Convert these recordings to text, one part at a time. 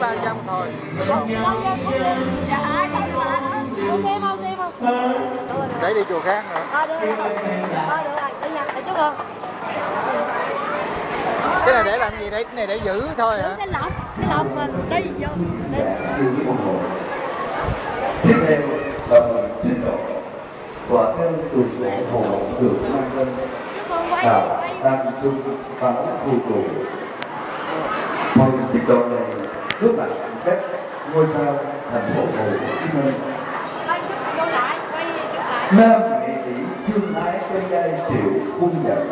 300 thôi. Không game. Dạ ai không game không? Để đi chùa khác nữa. Được rồi. Đi nha, để chút không? Cái này để làm gì? Cái này để giữ thôi hả? Cái lọc mình đi vô. Tiếp theo là mời trình độ và theo từ số hồ được mang lên là Tam Xuân Báo Khu Tù. Phần tiếp độ này nước mặt các ngôi sao thành phố Hồ Chí Minh. Nam nghệ sĩ Dương Thái con trai Triệu Cung Dật.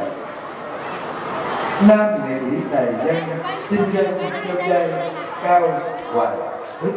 Nam nghệ sĩ tài danh kinh doanh trong giai Cao Hoàng Đức.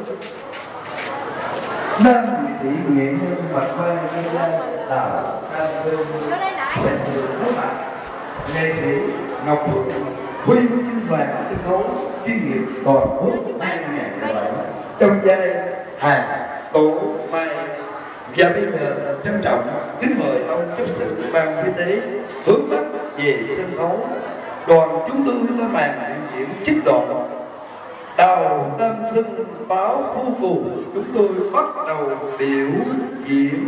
Nam nghệ sĩ nghệ nhân mặt vai nhân giai Đào Tam Sơn. Nghệ sĩ đối mặt nghệ sĩ Ngọc Phượng huy chương vàng sân khấu chuyên nghiệp toàn quốc 2007 trong giai Hà Tổ Mai. Và bây giờ trân trọng kính mời ông chấp sự ban kinh tế hướng mắt về sân khấu. Đoàn chúng tôi đã màn biểu diễn trích đoạn Đào Tam Xuân Báo Khu Cù. Chúng tôi bắt đầu biểu diễn.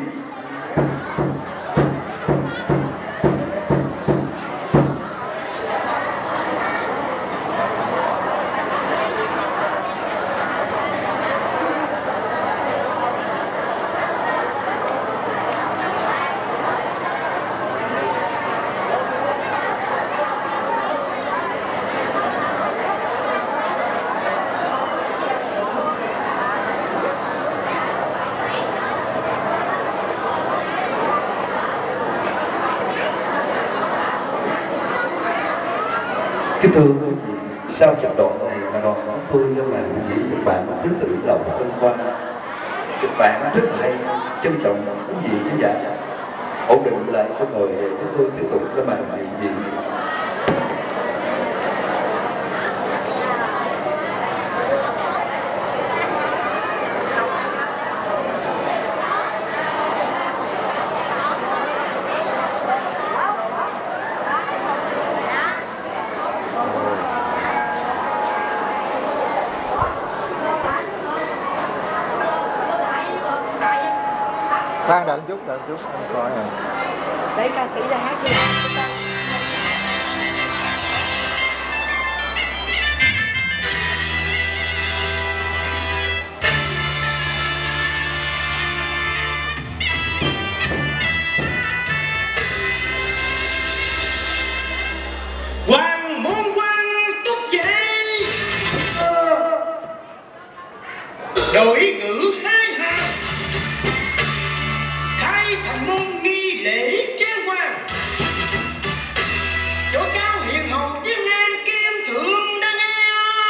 Kính thưa quý vị, sau trận đoạn này là đoàn chúng tôi lên màn biểu diễn kịch bản tứ tử đầu Tân Khoa. Kịch bản rất là hay, trân trọng quý vị khán giả ổn định lại cho ngồi để chúng tôi tiếp tục lên màn biểu diễn. Khoan đợi chút, anh coi nè. Để ca sĩ ra hát với lại. Hoàng môn quan túc dậy, đổi ngữ hai hàng, khai thành môn nghi lễ trang hoàng, chỗ cao hiền hậu chiêm nam kim thượng đã nghe.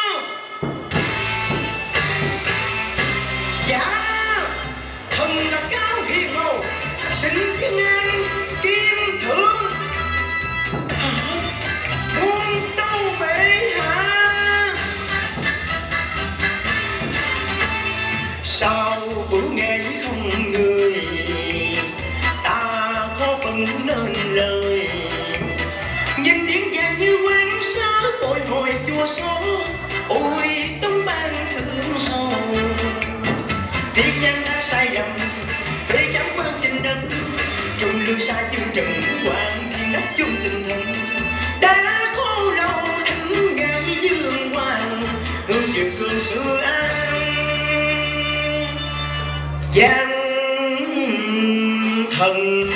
Dạ thần là cao hiền hậu xin chiêm nam kim thượng muôn tâu bệ hạ. Sao bữa nghe không người, ta có phần nên lời. Nhìn điển vàng như quan sát bồi hồi chùa số, ôi tấm ban thương sâu. Tiếc nhân đã sai lầm, phê chấm quan trình đâm, chung lương sai chương trần hoàng thì nắp chung tình thân. Đã khô lâu thánh ngài dương hoàng, hương chuyện cương xưa an gian thần.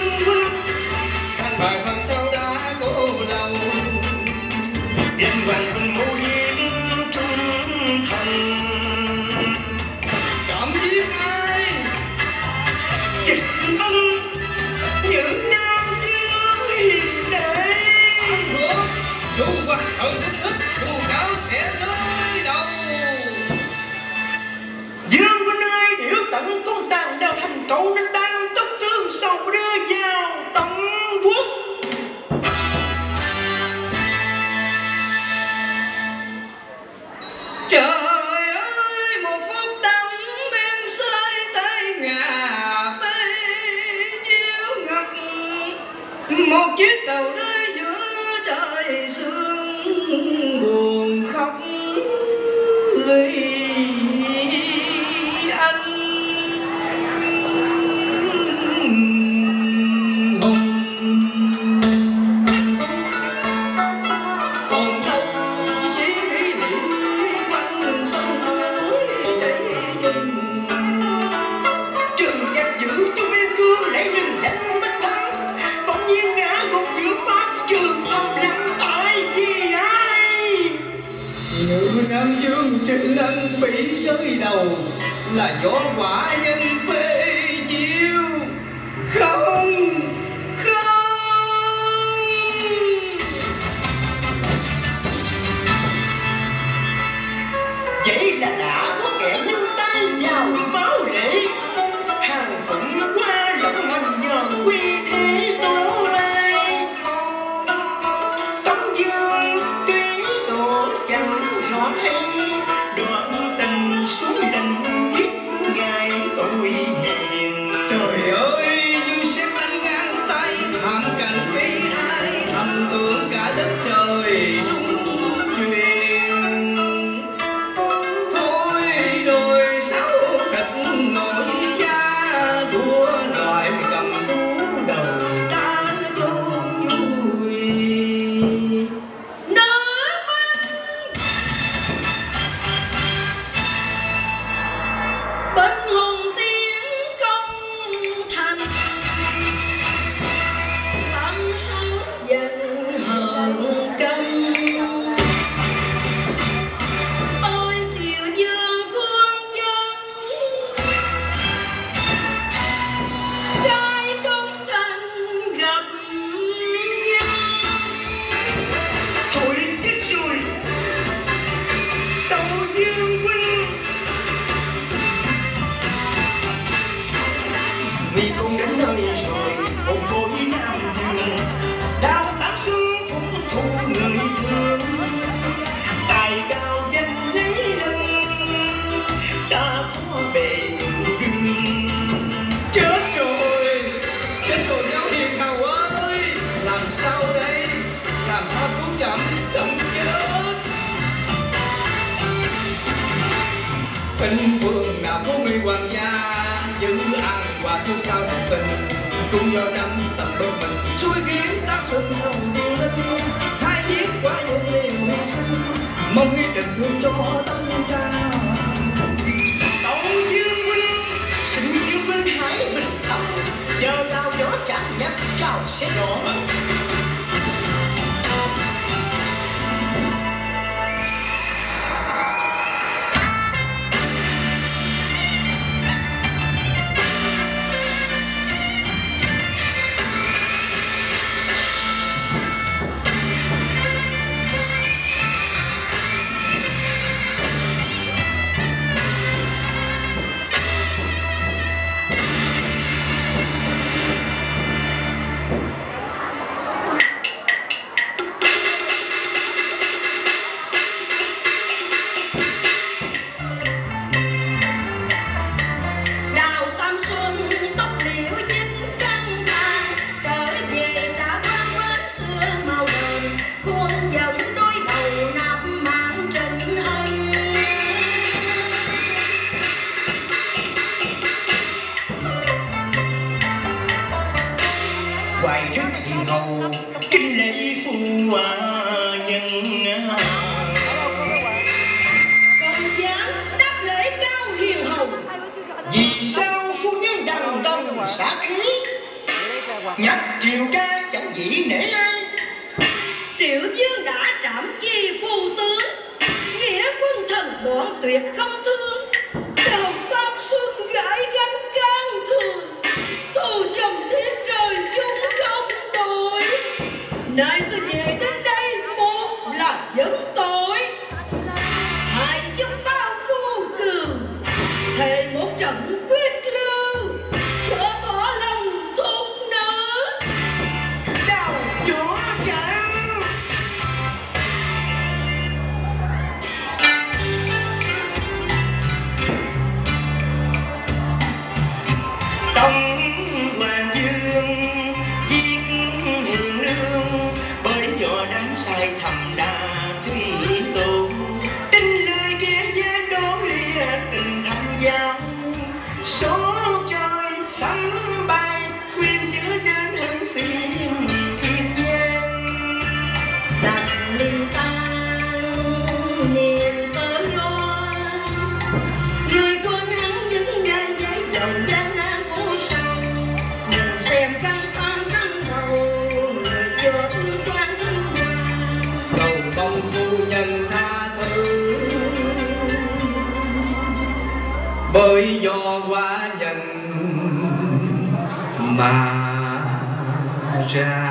Dương huynh thành bài phần sau đã cố lâu danh hoàng huynh mưu hiểm trung thành chọn giết ai trịnh ân những nam chưa hiền đệ ảnh hưởng dù hoặc thần ít dù cáo sẽ nơi đầu Dương huynh ơi điểu tận con tàn đào thành cậu nên đang tóc tương sầu đưa vào tận quốc trời ơi một phút đắm bên xơi tay ngà phê chiếu ngập một chiếc tàu rơi giữa trời sương buồn khóc ly Nam Dương Trịnh Ân bị rơi đầu là do quả nhân phê chiêu không vậy là đã có kẻ nhúng tay vào máu lệ hàng phụng qua lộng hành nhờ quy thế tổ lai Tống Dương tuy tổ chẳng rõ hay đoạn tình xuống đình giết ngài tội hiền trời ơi như xét đánh ngang tay thảm cảnh bi ai thầm tưởng cả đất trời trung truyền thôi rồi sáu kịch nổi da thua loại cầm thú đầu đã chôn vui bên hùng tiến công thành tâm sống giận hờn căm ôi triều dương quân dân trai công thành gặp nhau thôi chết rồi Tàu Dương huynh vì không đến nơi rồi hồn phối Nam Dương đao tán xương phụng thu người thương tài cao danh lấy lưng ta có bề đường chết rồi giáo hiền hầu ơi làm sao đây làm sao cứu chậm chết Bình phương nào có người hoàng gia giữ an hòa chung sao đồng tình cùng do năm tầm bên mình suối kiếm đáp xuân sông đi linh hai giết quá nhân liều hy sinh mong nghĩ tình thương cho tân cha Tàu Dương huynh xin Dương huynh hãy bình tâm giờ đao gió chạm nhắc cao sẽ rõ đào tam xuân tóc liễu dính căng tàn trở về đã quán quán xưa màu đời khuôn dẫn đôi đầu nạp mạng Trịnh Ân hoài đức hiền hầu kinh lễ phu nhân còn dám đáp lễ cao hiền hầu vì sao phu nhân đằng đằng xả khí nhắc triều ca chẳng dĩ nể ai. Triệu Dương đã trảm chi phu tướng, nghĩa quân thần bọn tuyệt không thương. Đầu Tam Xuân gãi gánh can thường, thù chồng thiết trời chung không đổi. Nay tôi về đến đây một là vấn tội, hai giúp bao phu cường, thề một trận quyết lưu cho thỏa lòng thục nữ. Đầu chúa trận Tông Hoàng Dương giết hiền lương, bởi võ đánh sai thầm đa thủy tôn. Tin lời kẻ gian đón lia tình thầm giao, số trời sắm bay khuyên chữ đến hưng phiên thiên gian. Đặt linh tang niềm tơ loan, người quên hắn những ngày giấy đồng gian nan khổ sầu. Nhìn xem căng tan trăng đầu, người chưa ư quan thân hoàng. cầu mong phu nhân tha thứ, bởi do quá nhân mà ra.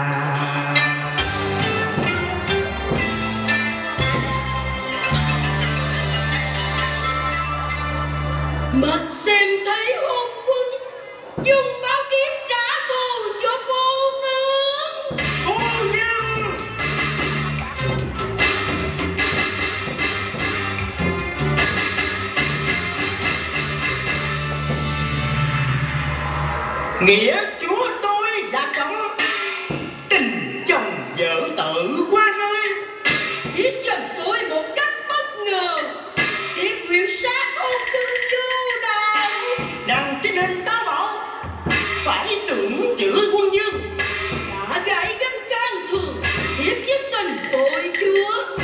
Mật xem thấy hôn quân, dùng báo kiếm trả thù cho phu tướng. Phu nhân nghĩa chúa tôi là trọng, tình chồng vợ tự qua rơi. Giết chồng tôi một cách bất ngờ, thiếp nguyện sát hôn quân chu đào. Nàng tin hình táo bạo, phải tưởng chữ quân dương. Đã gãy gánh can thường, thiếp với tình tội chúa.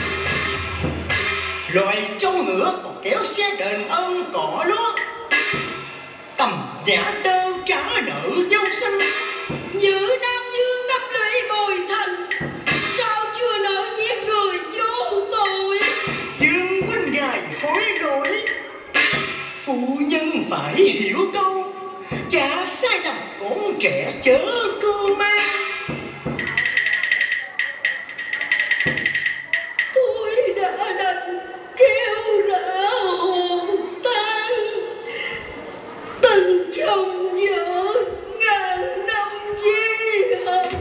Loài trâu ngựa còn kéo xe đền ơn cỏ lúa, tầm giả tơ trả nợ dâu xanh. Như Nam Dương đắp lũy bồi thành, sao chưa nỡ giết người vô tội. Dương huynh ngài hối lỗi, phụ nhân phải hiểu câu, cha sai lầm con trẻ chớ cưu mang. Tôi đã đành kêu rã hồn tan, tình chồng vợ ngàn năm di hận.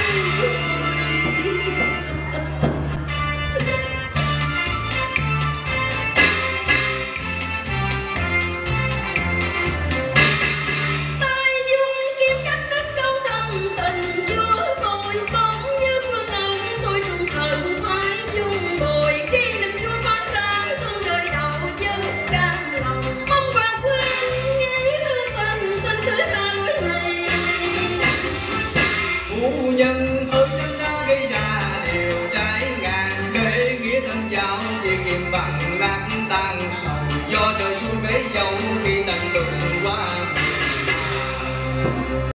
Tai dung kiếm cắt đất câu thâm tình chúa tôi, bóng như quân ân tôi trung thần phải dung bồi. Khi linh chúa phát ra thương đời đầu dân cam lòng, mong hoàng quân nghĩ thương tình xin thứ tha lối này. Phu nhân ơi chân đã gây ra điều trái ngang, để nghĩa thân giao thì kiềm bằng nát tan sầu.